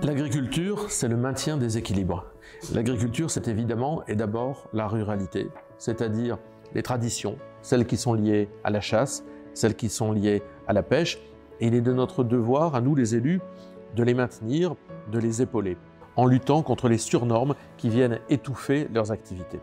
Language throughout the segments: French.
L'agriculture, c'est le maintien des équilibres. L'agriculture, c'est évidemment et d'abord la ruralité, c'est-à-dire les traditions, celles qui sont liées à la chasse, celles qui sont liées à la pêche, et il est de notre devoir, à nous les élus, de les maintenir, de les épauler, en luttant contre les surnormes qui viennent étouffer leurs activités.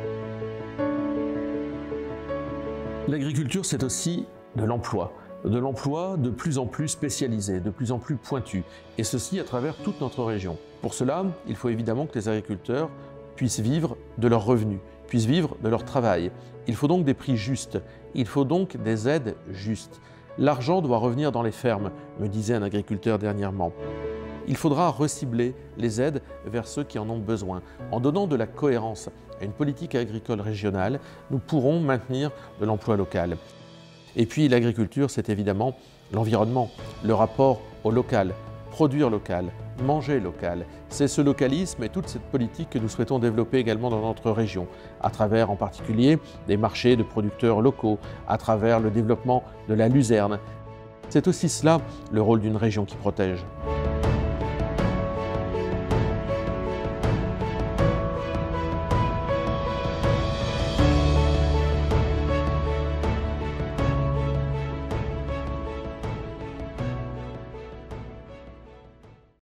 L'agriculture, c'est aussi de l'emploi de plus en plus spécialisé, de plus en plus pointu, et ceci à travers toute notre région. Pour cela, il faut évidemment que les agriculteurs puissent vivre de leurs revenus, puissent vivre de leur travail. Il faut donc des prix justes, il faut donc des aides justes. L'argent doit revenir dans les fermes, me disait un agriculteur dernièrement. Il faudra recibler les aides vers ceux qui en ont besoin. En donnant de la cohérence à une politique agricole régionale, nous pourrons maintenir de l'emploi local. Et puis l'agriculture, c'est évidemment l'environnement, le rapport au local, produire local, manger local. C'est ce localisme et toute cette politique que nous souhaitons développer également dans notre région, à travers en particulier des marchés de producteurs locaux, à travers le développement de la luzerne. C'est aussi cela le rôle d'une région qui protège.